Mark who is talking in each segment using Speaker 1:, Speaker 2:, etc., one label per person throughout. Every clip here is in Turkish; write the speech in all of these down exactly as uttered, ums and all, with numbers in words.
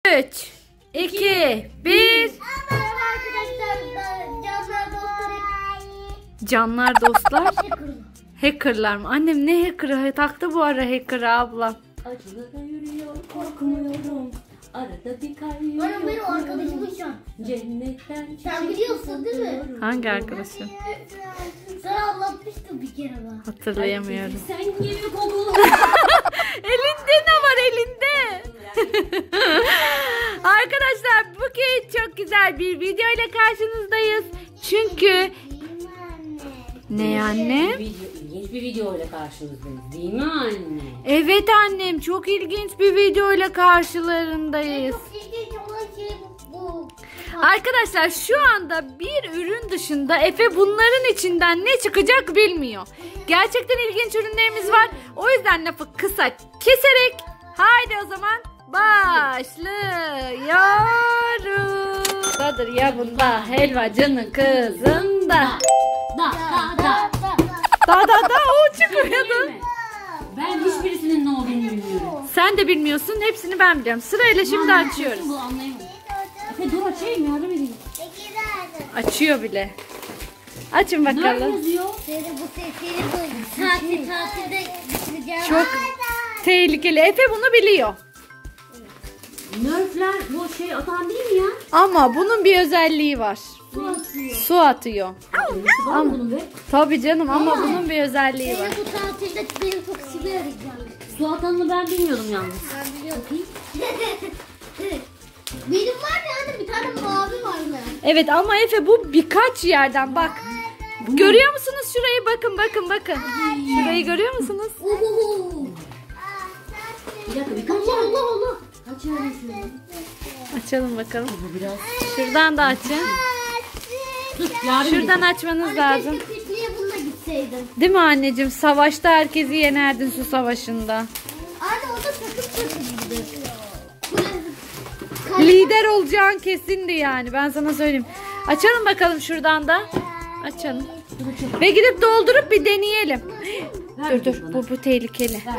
Speaker 1: üç, iki, bir.
Speaker 2: Merhaba arkadaşlar. Canlar dostlar.
Speaker 1: Canlar dostlar. Hackerlar mı? Annem ne hacker'ı? Taktı bu ara hacker'ı abla.
Speaker 3: Acılara yürüyor, korkmuyorum. Arada bir kayıyor.
Speaker 2: Bana benim arkadaşımın şu an.
Speaker 3: Cennetten
Speaker 2: Sen biliyorsun değil mi?
Speaker 1: Hangi arkadaşım?
Speaker 2: Sana anlatmıştım bir kere ben.
Speaker 1: Hatırlayamıyorum.
Speaker 3: Sen gibi kokulu.
Speaker 1: Elinde ne var elinde? Arkadaşlar bugün çok güzel bir video ile karşınızdayız. Çünkü ne anne?
Speaker 3: Video, ilginç bir video ile karşınızdayız değil mi anne?
Speaker 1: Evet annem, çok ilginç bir video ile karşılarındayız.
Speaker 2: Çok ilginç olan şey bu.
Speaker 1: Arkadaşlar şu anda bir ürün dışında Efe bunların içinden ne çıkacak bilmiyor. Gerçekten ilginç ürünlerimiz var. O yüzden lafı kısa keserek haydi o zaman başlıyoruz. Dadır ya bunda helvacının kızında.
Speaker 3: Da da da.
Speaker 1: Da da da o çıkıyordu.
Speaker 3: Ben hiçbirisinin ne olduğunu bilmiyorum.
Speaker 1: Sen de bilmiyorsun, hepsini ben biliyorum. Sırayla şimdi açıyoruz.
Speaker 3: Bu anlayamadım. Efe dur açayım yardım edeyim.
Speaker 1: Açıyor bile. Açın
Speaker 3: Nerede
Speaker 1: bakalım.
Speaker 3: yazıyor?
Speaker 2: Seni bu sesleri bu tatil tatilde bitireceğim.
Speaker 1: Çok tehlikeli. Efe bunu biliyor.
Speaker 3: Nerfler bu şey atan değil mi ya?
Speaker 1: Ama bunun bir özelliği var.
Speaker 3: Su atıyor.
Speaker 1: Su atıyor.
Speaker 3: Nesi var mı bunun be?
Speaker 1: Tabii canım ama bunun bir özelliği var.
Speaker 2: Seni bu tatilde benim çok işime yarayacak.
Speaker 3: Su atanını ben bilmiyordum yalnız.
Speaker 2: Ben biliyorum. Benim var ya anne, bir tane mavi var mı?
Speaker 1: Evet ama Efe bu birkaç yerden bak. Görüyor musunuz şurayı? Bakın bakın bakın. Şurayı görüyor musunuz?
Speaker 2: Oho.
Speaker 3: Bir dakika birkaç
Speaker 2: Allah
Speaker 3: yer.
Speaker 2: Allah Allah.
Speaker 3: Kaç yer şöyle?
Speaker 1: Açalım bakalım.
Speaker 3: Bu biraz.
Speaker 1: Şuradan da açın.
Speaker 3: Tut yardım
Speaker 1: Şuradan açmanız lazım.
Speaker 2: Keşke pikniğe bununla gitseydim.
Speaker 1: Değil mi anneciğim? Savaşta herkesi yenerdin su savaşında.
Speaker 2: Anne o da takım takımıydı.
Speaker 1: Lider olacağın kesindi yani. Ben sana söyleyeyim. Açalım bakalım şuradan da. Açalım. Ve gidip doldurup bir deneyelim. Dur dur. Bu, bu tehlikeli.
Speaker 3: Ver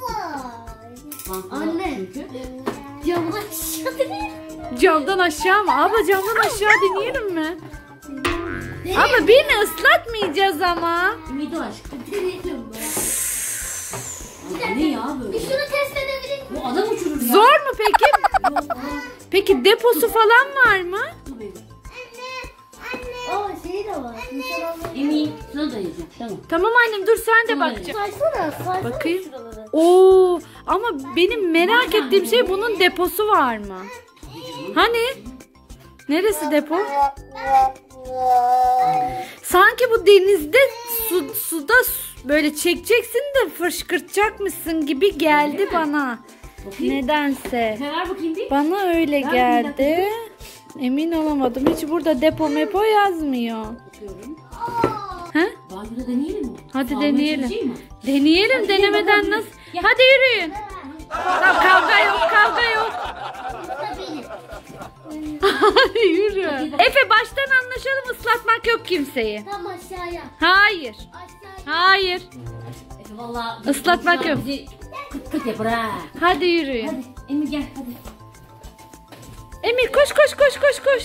Speaker 3: bana.
Speaker 2: Anne.
Speaker 3: Çünkü.
Speaker 2: Camdan aşağı değil.
Speaker 1: Camdan aşağı mı? Abla camdan aşağı deneyelim mi? Ama birini ıslatmayacağız ama.
Speaker 3: Ümidi aşk.
Speaker 2: Deneyelim.
Speaker 3: Ne ya böyle?
Speaker 2: Bir şunu test edebilir miyim?
Speaker 3: Bu adam uçurur ya.
Speaker 1: Zor mu peki? Peki deposu falan var mı?
Speaker 3: Dur benim.
Speaker 2: Aa şey de var.
Speaker 3: Emin sana da yazacağım. Tamam.
Speaker 1: Tamam annem dur sen de bakacaksın.
Speaker 2: Saysana, saysana
Speaker 1: Bakayım.
Speaker 2: şuraları.
Speaker 1: Oo, ama benim merak ettiğim şey bunun deposu var mı? Hani? Neresi depo? Sanki bu denizde su, suda su- böyle çekeceksin de fışkırtacakmışsın gibi geldi bana.
Speaker 3: Bakayım.
Speaker 1: Nedense.
Speaker 3: Sen ver bakayım bir.
Speaker 1: Bana öyle
Speaker 3: Ver bir
Speaker 1: geldi. Emin olamadım. Hiç burada depo mepo yazmıyor.
Speaker 3: Bakıyorum.
Speaker 1: He?
Speaker 3: Banyoda deneyelim mi?
Speaker 1: Hadi
Speaker 3: Sağlamaya
Speaker 1: deneyelim.
Speaker 3: çalışayım mı?
Speaker 1: Deneyelim.
Speaker 3: Hadi
Speaker 1: Denemeden
Speaker 3: gel
Speaker 1: nasıl?
Speaker 3: bakalım. Gel.
Speaker 1: Hadi yürüyün. Tamam, kavga yok, kavga yok. Hadi yürü. Efe baştan anlaşalım, ıslatmak yok kimseyi.
Speaker 2: Tam aşağıya.
Speaker 1: Hayır.
Speaker 2: Aşağıya.
Speaker 1: Hayır.
Speaker 3: Efe valla.
Speaker 1: Islatmak yok.
Speaker 3: Bizi kıt kıt yapar ha.
Speaker 1: Hadi yürüyün.
Speaker 3: Hadi Emir gel hadi.
Speaker 1: Emir koş koş koş koş koş.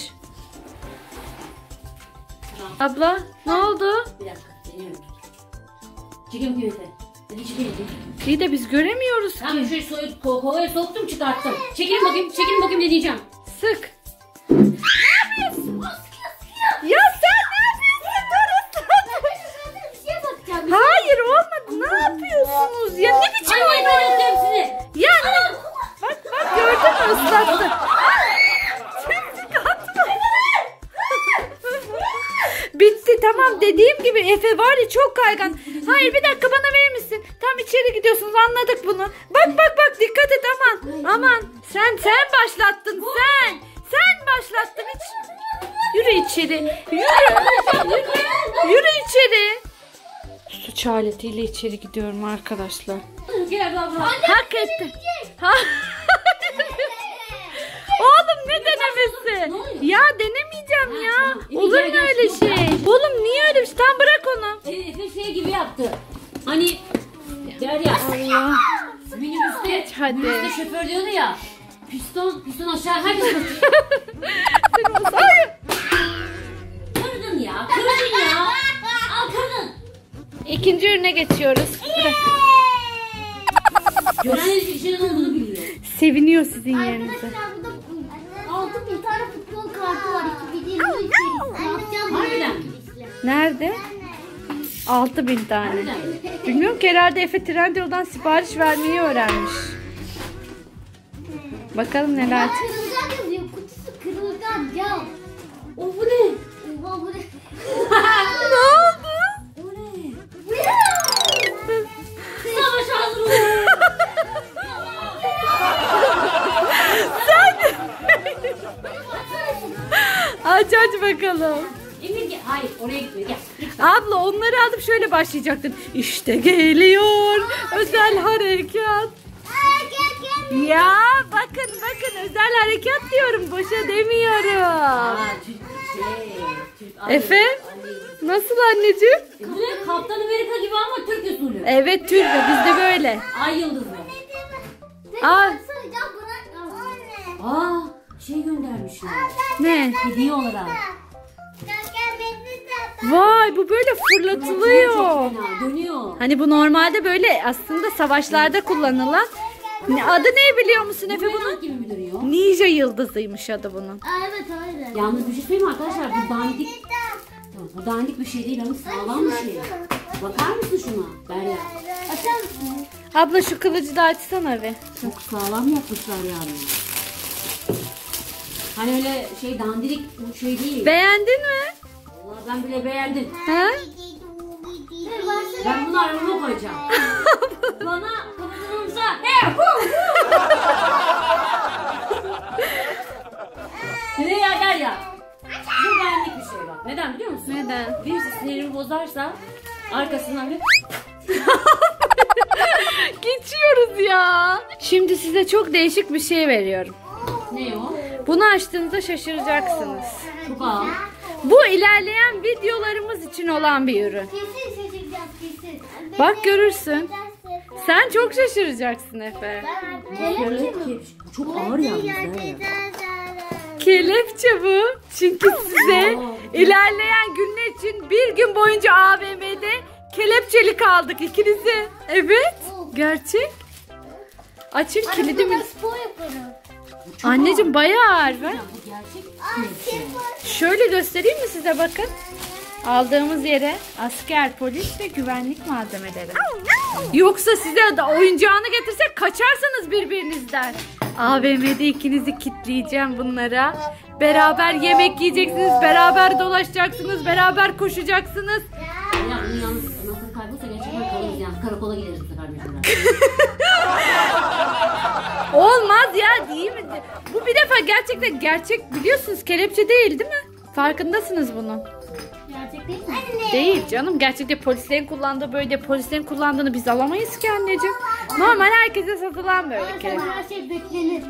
Speaker 1: Abla ne oldu?
Speaker 3: Bir dakika deniyorum. Çekim gibi Efe. Hadi çekelim.
Speaker 1: İyi de biz göremiyoruz
Speaker 3: Tamam
Speaker 1: ki.
Speaker 3: şöyle soyup ko kovaya soktum çıkarttım. Çekilin bakayım çekilin bakayım ne diyeceğim.
Speaker 1: Sık. Ne yapıyorsun? Ya sen ne yapıyorsun? Dur ıslat.
Speaker 2: Bir şeye bakacağım.
Speaker 1: Hayır olmadı. Ne yapıyorsunuz ya? Ne biçim
Speaker 3: Anne
Speaker 1: oyun?
Speaker 3: ben yaptım hepsini.
Speaker 1: Ya bak bak gördün mü ıslattı. Bitti tamam, dediğim gibi Efe var ya çok kaygan. Hayır bir dakika bana verir misin? Tam içeri gidiyorsunuz, anladık bunu. Bak bak bak dikkat et, aman. Aman sen sen başlattın sen. Sen başlattın hiç. Yürü içeri. Yürü. Yürü, yürü içeri. Suç aletiyle içeri gidiyorum arkadaşlar.
Speaker 3: Gel abla.
Speaker 1: Hak etti. Ha. Oğlum ne denemesi? Ya denemeyeceğim ya. Olur mu öyle şey? Oğlum niye öyle bir şey? Tam bırak onu.
Speaker 3: Efe şey gibi yaptı. Hani der ya.
Speaker 1: Allah.
Speaker 3: Minibüste,
Speaker 1: Hadi.
Speaker 3: minibüste şoför diyordu ya. Piston, piston aşağı. Herkes koşuyor.
Speaker 1: Hayır.
Speaker 3: Kırdın ya. Kırdın ya. Al kırdın.
Speaker 1: İkinci ürüne geçiyoruz. Bırak.
Speaker 3: Gören herif işinin olduğunu biliyor.
Speaker 1: Seviniyor sizin yerinize.
Speaker 2: Arkadaşlar burada altı bin tane futbol kartı var. iki bin yirmi üç içerisinde.
Speaker 3: Harbiden mi?
Speaker 1: Nerede? altı bin tane.
Speaker 3: Harbiden mi?
Speaker 1: Bilmiyorum ki, herhalde Efe Trendyol'dan sipariş vermeyi öğrenmiş. Bakalım neler.
Speaker 2: Kırılgan yazıyor. Kutusu kırılgan cam.
Speaker 3: O bu ne?
Speaker 2: Oha bu ne?
Speaker 1: Ne oldu?
Speaker 3: O ne? Savaş hazır olun.
Speaker 1: Aç aç bakalım.
Speaker 3: Emir gel. Hayır oraya gitme gel.
Speaker 1: Abla onları alıp şöyle başlayacaktın. İşte geliyor özel harekat. Ya bakın bakın, özel harekat diyorum, boşa demiyorum.
Speaker 3: Aa, Türk şey. Türk, ay,
Speaker 1: Efe?
Speaker 3: ay.
Speaker 1: Nasıl anneciğim?
Speaker 3: E, bu ne? Kaptan Amerika gibi ama Türk usulü.
Speaker 1: Evet, Türk, bizde böyle.
Speaker 3: Ay yıldızlı.
Speaker 1: Aa,
Speaker 3: Aa şey göndermişler.
Speaker 1: ne?
Speaker 3: Hediye olarak.
Speaker 1: Vay, bu böyle fırlatılıyor.
Speaker 3: Çok fena, dönüyor.
Speaker 1: Hani bu normalde böyle aslında savaşlarda kullanılan. Ne- Adı ne biliyor musun Efe bunun?
Speaker 3: Bumerang gibi mi duruyor?
Speaker 1: Ninja yıldızıymış adı bunun.
Speaker 2: Evet öyle.
Speaker 3: Yalnız bir şey söyleyeyim mi arkadaşlar? Bu dandik. Tamam, bu dandik bir şey değil ama sağlam bir şey. Bakar mısın şuna? Derya.
Speaker 2: Açar mısın?
Speaker 1: Abla şu kılıcı da açsana bir.
Speaker 3: Çok sağlam yapmışlar yani. Hani öyle şey dandirik bu şey değil.
Speaker 1: Beğendin mi?
Speaker 3: Vallahi ben bile beğendim.
Speaker 1: Ha?
Speaker 3: Ben bunu arabama koyacağım. Bana kapatılırsa he hu Ne ya Derya? Bu benlik bir şey bak. Neden biliyor musun?
Speaker 1: Neden?
Speaker 3: Birisi sinirimi bozarsa arkasından bir
Speaker 1: Geçiyoruz ya. Şimdi size çok değişik bir şey veriyorum.
Speaker 3: ne o?
Speaker 1: Bunu açtığınızda şaşıracaksınız.
Speaker 3: Çok ağır.
Speaker 1: Bu ilerleyen videolarımız için olan bir ürün.
Speaker 2: Kesin şaşıracağız kesin.
Speaker 1: Bak görürsün. Sen çok şaşıracaksın Efe.
Speaker 2: Kelepçe mi?
Speaker 3: Bu çok ağır yalnız Derya.
Speaker 1: Kelepçe bu. Çünkü size ilerleyen günler için bir gün boyunca A V M'de kelepçeli kaldık ikinizi. Evet. Gerçek. Açın kilidi mi?
Speaker 2: Arabada spor yaparım.
Speaker 3: Çok
Speaker 1: Anneciğim
Speaker 3: ağır.
Speaker 1: bayağı ağır ver.
Speaker 3: Ya bu gerçek.
Speaker 1: Şöyle göstereyim mi size, bakın. Aldığımız yere asker, polis ve güvenlik malzemeleri. Yoksa size de oyuncağını getirsek kaçarsanız birbirinizden. A V M'de ikinizi kitleyeceğim bunlara. Beraber yemek yiyeceksiniz, beraber dolaşacaksınız, beraber koşacaksınız.
Speaker 3: Ya bunun yalnız anahtarı kaybolsa gerçekten kalırız yani. Karakola gideriz bu sefer mesela.
Speaker 1: Olmaz ya, değil mi? Bu bir defa gerçekten gerçek, biliyorsunuz kelepçe değil değil mi? Farkındasınız bunun.
Speaker 2: Gerçek değil mi?
Speaker 1: Değil canım. Gerçekten polislerin kullandığı, böyle polislerin kullandığını biz alamayız ki anneciğim. Normal herkese satılan böyle kelepçe.
Speaker 2: Her şey beklenir.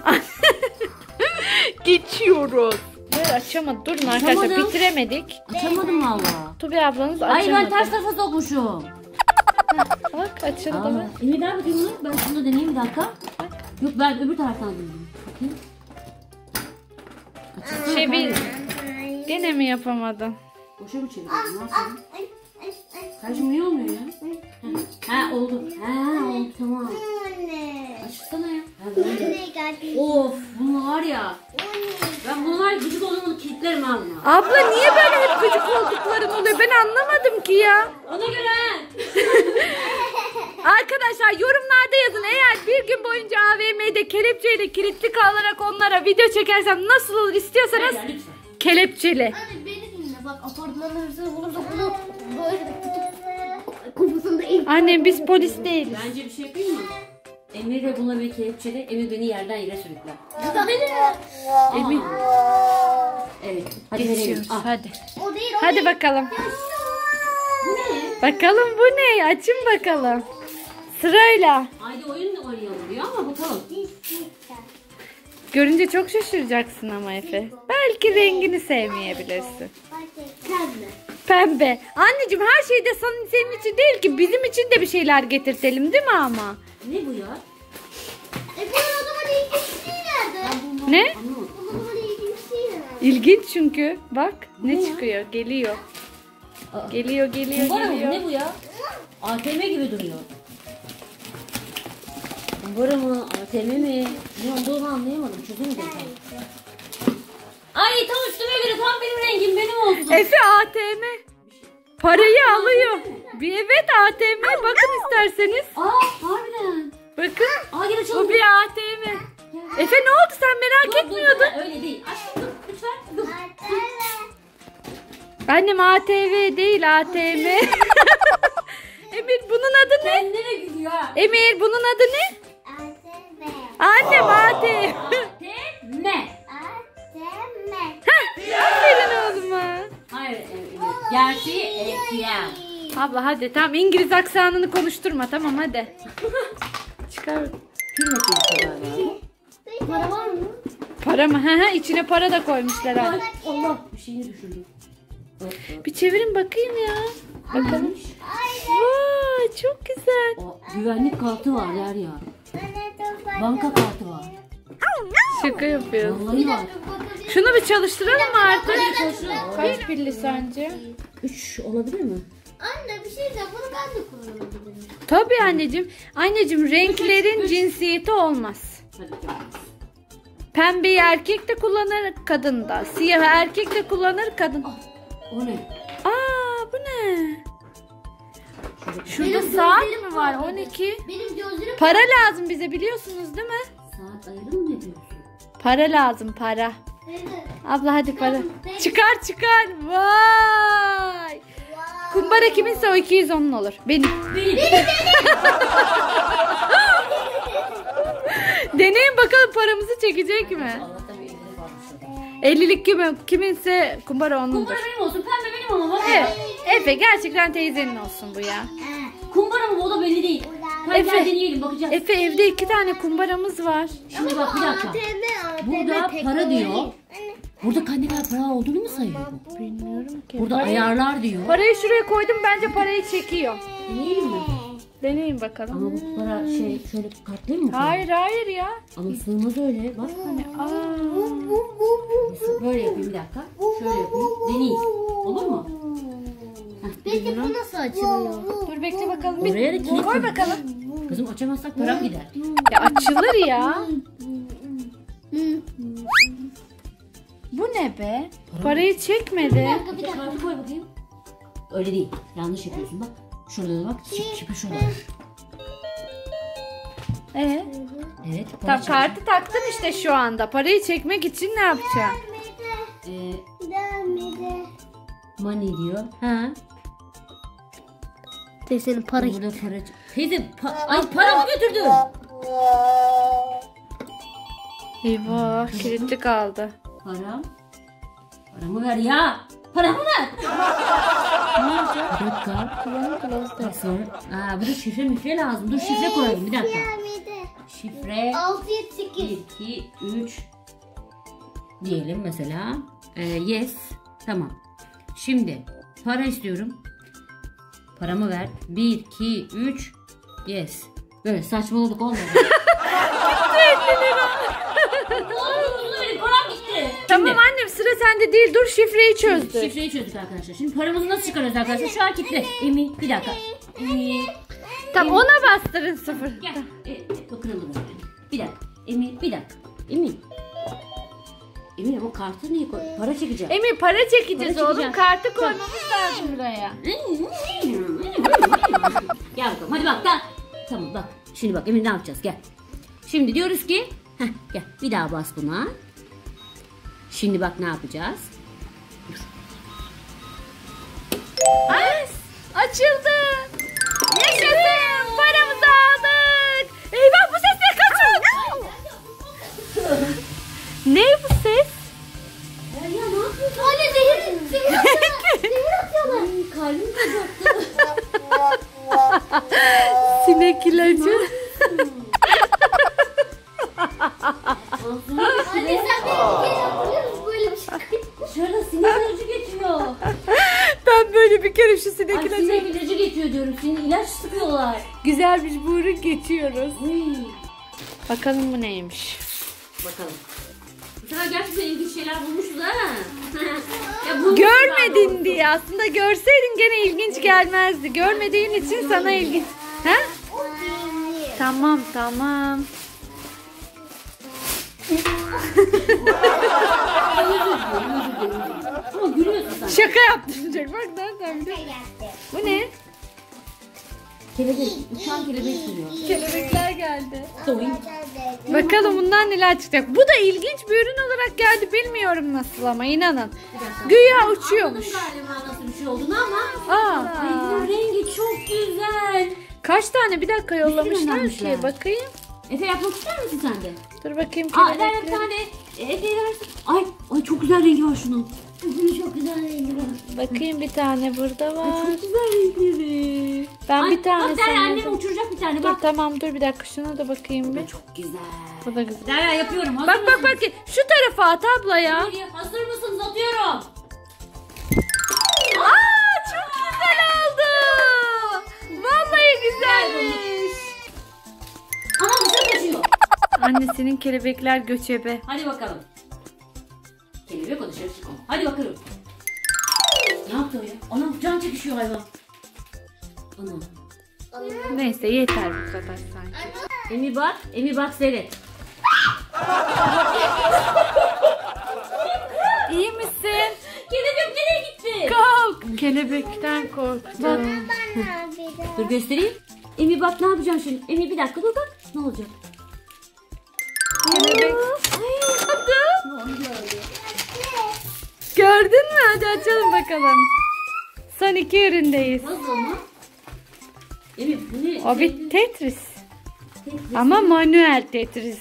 Speaker 1: Geçiyoruz. Böyle açamadık. Durun arkadaşlar,
Speaker 3: Açamadım.
Speaker 1: bitiremedik.
Speaker 3: Açamadım valla.
Speaker 1: Tubi ablanız
Speaker 3: Ay
Speaker 1: açamadı.
Speaker 3: ben ters tarafa sokmuşum.
Speaker 1: Bak açıldı
Speaker 3: Aa,
Speaker 1: mı?
Speaker 3: Emir ver bakayım bunu. Ben şunu da deneyeyim bir dakika. Yok ben öbür taraftan deneyeyim. Bakayım. Açılsana
Speaker 1: Şey bir...
Speaker 3: kardeşim.
Speaker 1: Gene mi yapamadın?
Speaker 3: Boşa mı çevirdin? Ne yapayım? Kardeşim niye olmuyor ya? Ha oldu. Ha oldu tamam. Açılsana ya. Ha, böyle. Of bunu var ya. Ben bunu var ya gıcık olduğumu kilitlerim ha buna.
Speaker 1: Abla niye böyle hep gıcık oldukların oluyor? Ben anlamadım ki ya.
Speaker 3: Ona göre ha.
Speaker 1: Arkadaşlar yorumlarda yazın. Eğer bir gün boyunca A V M'de kelepçeyle kilitli kalarak onlara video çekersem nasıl olur istiyorsanız
Speaker 3: Derya, lütfen.
Speaker 1: kelepçeli.
Speaker 2: Hadi beni dinle bak, apartmanın hırsızı bulursa bunu böyle kafasında ilk.
Speaker 1: Annem biz polis değiliz.
Speaker 3: Bence bir şey yapayım mı? Emir ve buna bir kelepçede Emir beni yerden yere sürükler.
Speaker 1: Emin.
Speaker 3: Evet. Hadi verelim.
Speaker 1: Geçiyoruz.
Speaker 3: Al.
Speaker 1: Hadi.
Speaker 2: O değil o
Speaker 1: Hadi
Speaker 2: değil.
Speaker 1: bakalım.
Speaker 3: Bu ne?
Speaker 1: Bakalım bu ne? Açın bakalım. Sırayla.
Speaker 3: Haydi oyun da oynayalım diyor ama bakalım.
Speaker 1: Görünce çok şaşıracaksın ama Efe. Belki rengini sevmeyebilirsin.
Speaker 2: Kendi.
Speaker 1: Pembe. Anneciğim her şey de senin, senin için değil ki. Bizim için de bir şeyler getirtelim değil mi ama?
Speaker 3: Ne bu ya?
Speaker 2: E bu o zaman ilk kişi nerede?
Speaker 3: Ben
Speaker 1: Ne?
Speaker 3: Anlamadım.
Speaker 2: Bu böyle ilginç değil mi?
Speaker 1: İlginç çünkü. Bak ne
Speaker 3: Ne?
Speaker 1: çıkıyor. Geliyor.
Speaker 3: Aa,
Speaker 1: Geliyor geliyor
Speaker 3: kumbara mı?
Speaker 1: geliyor.
Speaker 3: Ne bu ya? A T M gibi duruyor. Kumbara mı? A T M mi? Ne olduğunu anlayamadım. Çözemedim ben. Ay tam üstüme göre tam benim rengim benim olsun.
Speaker 1: Efe A T M. Parayı alıyor. Bir evet A T M. Bakın isterseniz.
Speaker 3: Aa harbiden.
Speaker 1: Bakın.
Speaker 3: Aa gel açalım.
Speaker 1: Bu bir A T M. Efe ne oldu sen merak
Speaker 3: Dur, dur,
Speaker 1: etmiyordun.
Speaker 3: dur. Öyle değil. Aşkım dur lütfen. Dur.
Speaker 1: Annem A T V değil A T M. Emir bunun adı ne?
Speaker 3: Sen nereye gidiyor?
Speaker 1: Emir bunun adı ne? Annem A T M.
Speaker 3: A T M.
Speaker 1: Aferin oğluma.
Speaker 3: Hayır. e, e, Gerçeği A T M.
Speaker 1: Abla hadi tamam İngiliz aksanını konuşturma tamam hadi. Çıkar.
Speaker 3: Pil makinesi galiba.
Speaker 2: Para var mı?
Speaker 1: Para mı? Hı hı içine para da koymuşlar
Speaker 3: Ay,
Speaker 1: abi.
Speaker 3: Allah bir şeyini düşürdüm.
Speaker 1: Bir çevirin bakayım ya. Bakalım. Vay çok güzel.
Speaker 3: O güvenlik kartı var der ya. Banka kartı var.
Speaker 1: Şaka yapıyorsun.
Speaker 3: Vallahi var.
Speaker 1: Şunu bir çalıştıralım mı artık?
Speaker 3: Çalışıyor.
Speaker 1: Kaç pilli sence?
Speaker 3: üç olabilir mi?
Speaker 2: Anne bir şey diyeceğim. Bunu ben de kullanabilirim.
Speaker 1: Tabii anneciğim. Anneciğim renklerin cinsiyeti olmaz.
Speaker 3: Hadi bakalım.
Speaker 1: Pembeyi erkek de kullanır kadın da. Siyahı erkek de kullanır kadın.
Speaker 3: O ne?
Speaker 1: Aa bu ne? Şurada
Speaker 2: Benim
Speaker 1: saat
Speaker 2: gözlerim
Speaker 1: mi var?
Speaker 2: parladı.
Speaker 1: on iki.
Speaker 2: Benim gözlerim
Speaker 1: Para lazım bize biliyorsunuz değil mi?
Speaker 3: Saat ayrı mı ne diyorsun?
Speaker 1: Para lazım para.
Speaker 2: Nerede?
Speaker 1: Abla hadi para. Çıkar çıkar. Vay. Kumbara kiminse o iki yüz onun olur. Benim.
Speaker 3: Benim.
Speaker 1: Deneyin bakalım paramızı çekecek mi?
Speaker 3: Allah'tan bir elini varmış.
Speaker 1: ellilik kimi, kiminse kumbara onundur.
Speaker 3: Kumbara benim olsun. Pembe benim ama bak.
Speaker 1: Evet. Efe gerçekten teyzenin olsun bu ya.
Speaker 3: Kumbara mı o da belli değil. Hadi
Speaker 1: Efe.
Speaker 3: gel deneyelim bakacağız.
Speaker 1: Efe evde iki tane kumbaramız var.
Speaker 3: Şimdi bak bir dakika. Burada para diyor. Burada ne kadar para olduğunu mu sayıyor bu?
Speaker 1: Bilmiyorum ki.
Speaker 3: Burada ayarlar diyor.
Speaker 1: Parayı şuraya koydum bence parayı çekiyor.
Speaker 3: Deneyelim mi?
Speaker 1: Deneyin bakalım.
Speaker 3: Ama bu para şey şöyle katlayayım mı?
Speaker 1: Hayır hayır ya.
Speaker 3: Ama sığmaz öyle. Bak.
Speaker 1: Aa.
Speaker 3: Böyle yapayım bir dakika. Şöyle yapayım. Deneyeyim. Olur mu?
Speaker 2: Peki bu nasıl açılıyor?
Speaker 1: Dur bekle bakalım.
Speaker 3: Oraya da
Speaker 1: Bir
Speaker 3: kilit
Speaker 1: koy
Speaker 3: mi?
Speaker 1: bakalım.
Speaker 3: Kızım açamazsak param gider.
Speaker 1: Ya açılır ya. Bu ne be? Parayı çekmedi.
Speaker 3: Bir dakika kartı koy bakayım. Öyle değil. Yanlış yapıyorsun bak. Şurada da bak. Çip, çipi şurada.
Speaker 1: Ee?
Speaker 3: Evet.
Speaker 1: Tam
Speaker 3: para
Speaker 1: kartı taktın işte şu anda. Parayı çekmek için ne yapacaksın?
Speaker 3: çek- Ee, money diyor. Ha.
Speaker 2: Teyzenin para
Speaker 3: Burada para. çek- Teyze pa- ay paramı götürdün.
Speaker 1: Eyvah kilitli kaldı.
Speaker 3: Param. Paramı ver ya. Paramı ver.
Speaker 1: Ne yapacak?
Speaker 3: Bir dakika. Password. Aa, bu da şifre mifre lazım. Dur şifre koyalım bir dakika. Şifre
Speaker 2: altı yedi sekiz.
Speaker 3: bir, iki, üç diyelim mesela. Ee, yes. Tamam. Şimdi para istiyorum. Paramı ver. bir, iki, üç. Yes. Böyle saçmaladık olmadı. Ne oldu benim param gitti.
Speaker 1: Tamam annem sıra sende değil. Dur şifreyi çözdü.
Speaker 3: Şifreyi çözdük arkadaşlar. Şimdi paramızı nasıl çıkarıyoruz arkadaşlar? Şu an kilitli. Emin bir dakika. Emin.
Speaker 1: Tamam ona bastırın sıfır.
Speaker 3: Gel. E, e, o kırıldı böyle. Bir dakika. Emin bir dakika. Emin. Emin ama kartı niye koy? Para çekeceğim.
Speaker 1: Emir para çekeceğiz
Speaker 3: Para
Speaker 1: oğlum.
Speaker 3: çekeceğim.
Speaker 1: Kartı koymamız lazım buraya.
Speaker 3: Gel bakalım. Hadi bak gel. Tamam bak. Şimdi bak Emin ne yapacağız? Gel. Şimdi diyoruz ki heh, gel bir daha bas buna. Şimdi bak ne yapacağız?
Speaker 1: Ay, açıldı. Yaşasın. Paramızı aldık. Eyvah bu ses ne kaçın? Ne bu ses?
Speaker 3: Ya, ya ne yapıyorsun?
Speaker 2: Anne zehir, zehir atıyorlar. Zehir atıyorlar.
Speaker 3: Kalbim kızaktı.
Speaker 1: Sinek ilacı.
Speaker 2: Anne sen beni bir kere hatırlıyor musun? Böyle bir şey.
Speaker 3: Şurada sinek ilacı geçiyor.
Speaker 1: Ben böyle bir kere şu sinek
Speaker 3: Ay
Speaker 1: ilacı.
Speaker 3: sinek ilacı geçiyor diyorum. Senin ilaç sıkıyorlar.
Speaker 1: Güzel bir burun geçiyoruz.
Speaker 3: Uy.
Speaker 1: Bakalım bu neymiş.
Speaker 3: Bakalım. sefer gerçekten ilginç şeyler bulmuşuz ha. Ya bulmuşuz
Speaker 1: Görmedin
Speaker 3: galiba.
Speaker 1: diye. Aslında görseydin gene ilginç gelmezdi. Görmediğin için sana ilginç. Ha? Tamam tamam.
Speaker 3: Ama gülüyorsun sen.
Speaker 1: Şaka yaptıracak. Bak nereden biliyor. Bu ne?
Speaker 3: Kelebek. Uçan kelebek sürüyor.
Speaker 1: Kelebekler geldi.
Speaker 3: Doink.
Speaker 1: Bakalım bundan neler çıkacak. Bu da ilginç bir ürün olarak geldi. Bilmiyorum nasıl ama inanın. Güya uçuyormuş.
Speaker 3: Anladım galiba nasıl bir şey olduğunu ama.
Speaker 1: Aa,
Speaker 3: Ay bunun rengi çok güzel.
Speaker 1: kaç tane bir dakika yollamışlar ki.
Speaker 3: göndermişler.
Speaker 1: Bakayım.
Speaker 3: Efe yapmak ister misin sen de?
Speaker 1: Dur bakayım
Speaker 3: Aa ver bir
Speaker 1: kelebekleri.
Speaker 3: tane. Efe'ye versin. Ay, ay çok güzel rengi var şunun.
Speaker 2: Çok güzel rengi var.
Speaker 1: Bakayım bir tane burada var.
Speaker 3: Çok güzel renkleri.
Speaker 1: Ben
Speaker 3: Ay,
Speaker 1: bir tane
Speaker 3: bak Derya annem
Speaker 1: sanıyordum.
Speaker 3: uçuracak bir tane
Speaker 1: Dur
Speaker 3: bak.
Speaker 1: tamam dur bir dakika şuna da bakayım bir.
Speaker 3: Çok güzel.
Speaker 1: Bu da güzel.
Speaker 3: Derya yapıyorum. Hazır
Speaker 1: Bak bak
Speaker 3: mısınız?
Speaker 1: bak şu tarafa at abla ya.
Speaker 3: Hazır mısınız? Atıyorum.
Speaker 1: Aa çok güzel oldu. Vallahi güzelmiş.
Speaker 3: Ama dışarı kaçıyor.
Speaker 1: Annesinin kelebekler göçebe.
Speaker 3: Hadi bakalım. Kelebek o dışarı çıkıyor. Hadi bakalım. Ne yaptı o ya? Anam can çekişiyor hayvan. Anam.
Speaker 1: Neyse yeter bu kadar sanki.
Speaker 3: Emi bak. Emi bak seyret.
Speaker 1: İyi misin?
Speaker 3: Kelebek nereye gitti?
Speaker 1: Kalk. Kelebekten korktum.
Speaker 3: Dur göstereyim. Emi bak ne yapacaksın şimdi? Emi bir dakika dur bak. Ne olacak?
Speaker 1: Kelebek. Gördün mü? Hadi açalım bakalım. Son iki üründeyiz.
Speaker 3: Nasıl ama? Emi bu ne?
Speaker 1: O bir Tetris. Ama manuel Tetris.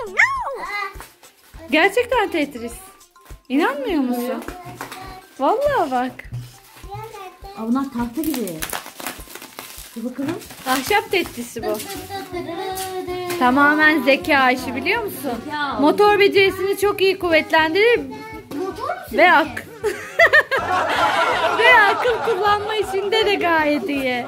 Speaker 1: Gerçekten Tetris. İnanmıyor musun? Vallahi bak.
Speaker 3: Aa, bunlar tahta gibi. Dur bakalım.
Speaker 1: Ahşap Tetris'i bu. Tamamen zeka işi biliyor musun?
Speaker 3: Zeka.
Speaker 1: Motor becerisini çok iyi kuvvetlendirir ve ak ve akıl kullanma işinde de gayet iyi.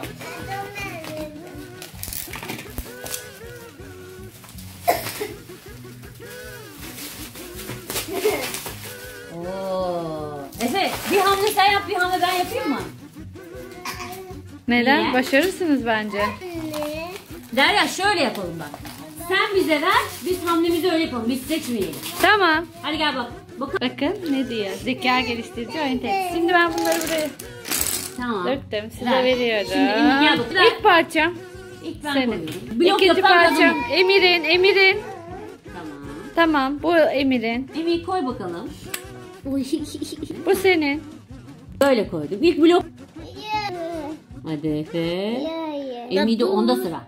Speaker 3: Oo. Efe bir hamle sen yap bir hamle ben yapayım mı?
Speaker 1: Neden?
Speaker 3: Niye?
Speaker 1: Başarırsınız bence.
Speaker 3: Derya şöyle yapalım bak. Sen bize ver biz hamlemizi öyle yapalım biz seçmeyelim.
Speaker 1: Tamam.
Speaker 3: Hadi gel bak. Bakalım.
Speaker 1: Bakın ne diyor? Zeka geliştirici oyun Tetris. Şimdi ben bunları buraya
Speaker 3: Tamam.
Speaker 1: döktüm. Size
Speaker 3: Ver.
Speaker 1: veriyorum.
Speaker 3: Şimdi Emin gel bak. Ver.
Speaker 1: İlk parçam
Speaker 3: İlk ben
Speaker 1: senin.
Speaker 3: koyuyorum. Blok
Speaker 1: İkinci
Speaker 3: yapan
Speaker 1: parçam
Speaker 3: kazanır.
Speaker 1: Emir'in. Emir'in.
Speaker 3: Tamam.
Speaker 1: Tamam bu Emir'in.
Speaker 3: Emin koy bakalım.
Speaker 1: Bu senin.
Speaker 3: Böyle koydum. İlk blok. Hadi Efe. Emin de onda sıra.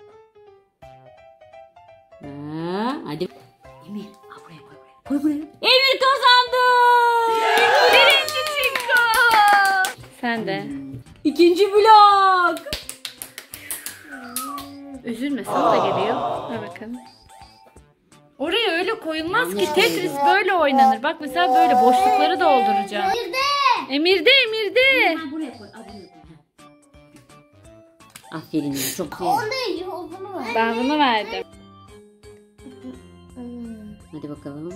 Speaker 3: Ha, hadi. Emir, al buraya koy buraya. Koy buraya. Emir kazandı.
Speaker 1: Birinci Çinko. Sen de.
Speaker 3: İkinci blok.
Speaker 1: Üzülme sana da geliyor. Ha bakın. Oraya öyle koyulmaz ki
Speaker 3: Yanlış
Speaker 1: Tetris böyle oynanır. Bak mesela böyle boşlukları dolduracağım. Emir'de Emir'de.
Speaker 3: Ha, buraya koy. Al buraya koy. Ha. Aferin ya çok sevdim.
Speaker 2: Ondaydı, o bunu ver.
Speaker 1: Ben bunu verdim.
Speaker 3: Hadi bakalım.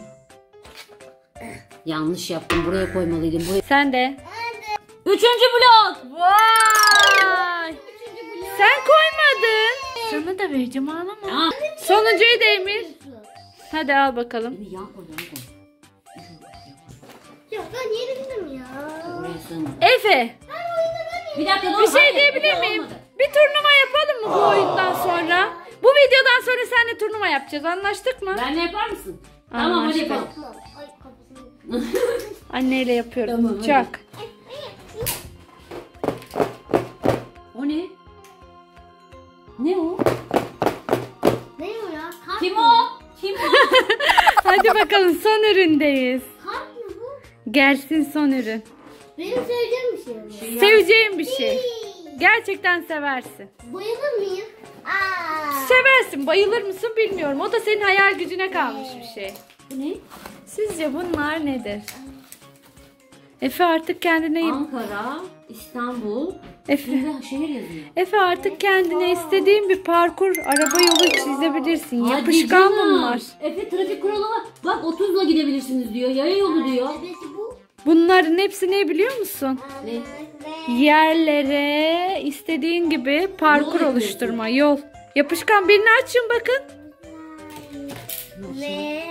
Speaker 3: Yanlış yaptım. Buraya koymalıydım. Buraya.
Speaker 1: Sen de.
Speaker 3: Üçüncü blok.
Speaker 1: Vay. Sen koymadın. Sana da vereceğim ağlama.
Speaker 3: Aa.
Speaker 1: Sonuncuyu da Emir. Hadi al bakalım.
Speaker 3: Emir yan koy yan koy.
Speaker 2: Ya ben yenildim ya.
Speaker 3: Buraya sığmadı.
Speaker 1: Efe.
Speaker 3: Bir dakika dur.
Speaker 1: Bir şey
Speaker 3: hayır,
Speaker 1: diyebilir
Speaker 3: Efe
Speaker 1: miyim?
Speaker 3: olmadı.
Speaker 1: Bir turnuva yapalım mı bu oyundan sonra? Bu videodan sonra seninle turnuva yapacağız. Anlaştık mı?
Speaker 3: Benle yapar mısın? Tamam hadi
Speaker 1: Anlaştık.
Speaker 3: yapalım.
Speaker 2: Tamam. Ay kafasını.
Speaker 1: Anneyle yapıyorum.
Speaker 3: Tamam, hadi.
Speaker 1: Çak.
Speaker 3: O ne? Ne o?
Speaker 2: Ne o ya? Kart
Speaker 3: Kim
Speaker 2: mı?
Speaker 3: o? Kim o?
Speaker 1: Hadi bakalım son üründeyiz.
Speaker 2: Kart mı bu?
Speaker 1: Gelsin son ürün.
Speaker 2: Benim sevdiğim bir şey mi?
Speaker 3: Şey ya.
Speaker 1: Seveceğin bir şey. Gerçekten seversin.
Speaker 2: Bayılır mıyım? Aa.
Speaker 1: Seversin. Bayılır mısın bilmiyorum. O da senin hayal gücüne kalmış bir şey.
Speaker 3: Bu ne?
Speaker 1: Sizce bunlar nedir? Efe artık kendine iyi...
Speaker 3: Ankara, İstanbul,
Speaker 1: Efe.
Speaker 3: Üstünde şehir yazıyor.
Speaker 1: Efe artık kendine istediğin bir parkur, araba yolu çizebilirsin.
Speaker 3: Hadi
Speaker 1: Yapışkan
Speaker 3: canım.
Speaker 1: bunlar.
Speaker 3: Efe trafik kuralı var. Bak otuzla gidebilirsiniz diyor. Yaya yolu diyor.
Speaker 2: Evet bu.
Speaker 1: Bunların hepsi ne biliyor musun?
Speaker 3: Ne?
Speaker 1: Yerlere istediğin gibi parkur
Speaker 3: Yol
Speaker 1: oluşturma, yol. Yapışkan birini açın bakın.
Speaker 2: Ve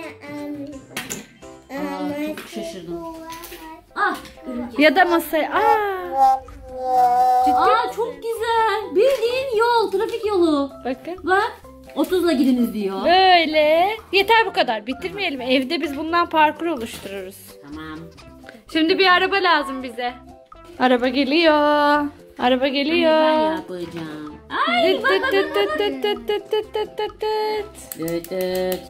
Speaker 3: Aa, çok şaşırdım. Ah. örümcek.
Speaker 1: Ya da masaya. Aa,
Speaker 3: Aa çok güzel. Bildiğin yol, trafik yolu.
Speaker 1: bakın.
Speaker 3: Bak otuzla gidiniz diyor.
Speaker 1: Böyle. Yeter bu kadar. Bitirmeyelim. Evde biz bundan parkur oluştururuz.
Speaker 3: Tamam.
Speaker 1: Şimdi bir araba lazım bize. Araba geliyor. Araba
Speaker 3: Ben
Speaker 1: geliyor.
Speaker 3: yapacağım. Ay
Speaker 1: Tıt
Speaker 3: bak bak
Speaker 1: tıt
Speaker 3: bak
Speaker 1: tıt
Speaker 3: bak.
Speaker 1: tıt tıt tıt tıt tıt tıt tıt.
Speaker 3: Dıt dıt.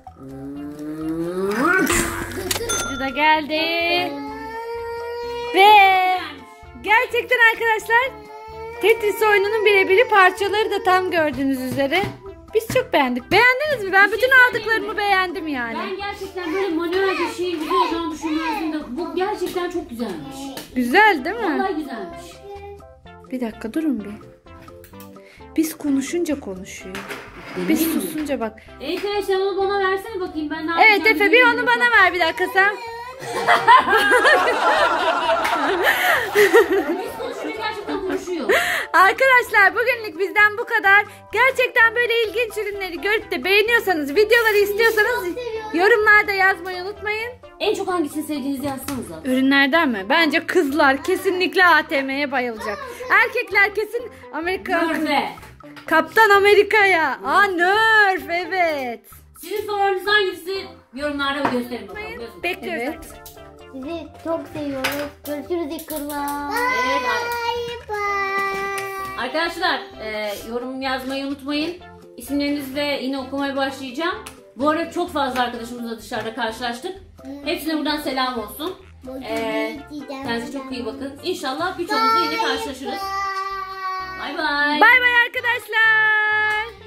Speaker 1: Şu da geldi. Ve gerçekten arkadaşlar Tetris oyununun birebiri, parçaları da tam gördüğünüz üzere. Biz çok beğendik. Beğendiniz mi? Ben bütün aldıklarımı beğendim yani.
Speaker 3: Ben gerçekten böyle manuel bir şeyin güzel olacağını düşünmezdim de bu gerçekten çok güzelmiş.
Speaker 1: Güzel değil mi?
Speaker 3: Vallahi güzelmiş.
Speaker 1: Bir dakika durun bir. Biz konuşunca konuşuyor. Biz
Speaker 3: Deneyelim mi?
Speaker 1: susunca bak.
Speaker 3: Efe sen onu bana versene bakayım ben ne
Speaker 1: Evet
Speaker 3: yapacağım
Speaker 1: Efe bir
Speaker 3: bilmiyorum.
Speaker 1: onu bana ver bir dakika sen.
Speaker 3: Biz konuşuyor gerçekten konuşuyor.
Speaker 1: Arkadaşlar bugünlük bizden bu kadar. Gerçekten böyle ilginç ürünleri görüp de beğeniyorsanız, videoları istiyorsanız yorumlarda yazmayı unutmayın.
Speaker 3: En çok hangisini sevdiğinizi yazsanıza.
Speaker 1: Ürünlerden mi? Bence kızlar kesinlikle A T M'ye bayılacak. Erkekler kesin Amerika.
Speaker 3: Nerfe.
Speaker 1: Kaptan Amerika'ya. Aa Nerf evet.
Speaker 3: Sizin sorunuz hangisi? Yorumlarda gösterin bakalım. Yazın.
Speaker 1: Bekliyoruz.
Speaker 2: Evet. Sizi çok seviyoruz. Görüşürüz yakında.
Speaker 3: Evet,
Speaker 2: Bye bye.
Speaker 3: arkadaşlar e, yorum yazmayı unutmayın. İsimlerinizi de yine okumaya başlayacağım. Bu arada çok fazla arkadaşımızla dışarıda karşılaştık. Hepsine buradan selam olsun. E, kendinize çok iyi bakın. İnşallah birçoğumuzla yine karşılaşırız. Bay bay.
Speaker 1: Bay bay arkadaşlar.